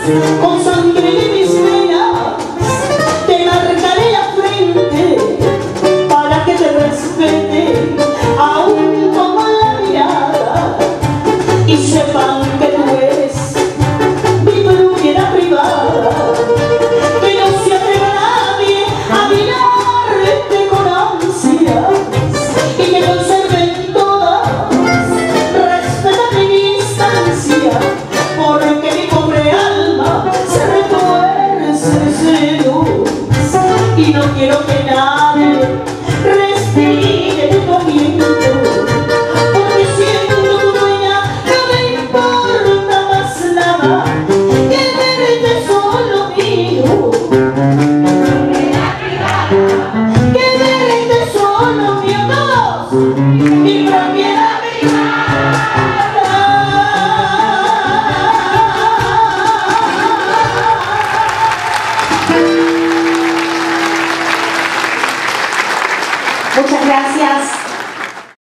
con sangre de mis venas, te marcaré la frente para que te respete, aún como la mirada, y sepan que tú eres mi propiedad privada, que no se atreva nadie a mirarte con ansia, y que conserven todas respeto y distancia, porque mi pobre alma se retuerce de celos, y no quiero que nadie respire tu aliento, porque siendo tu dueña no me importa más nada que verte solo mío, que verte solo mío, todos, mi propiedad privada. Muchas gracias.